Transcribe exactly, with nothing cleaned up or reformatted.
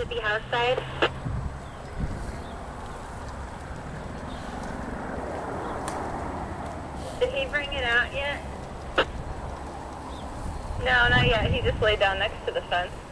the house side. Did he bring it out yet? No, not yet. He just laid down next to the fence.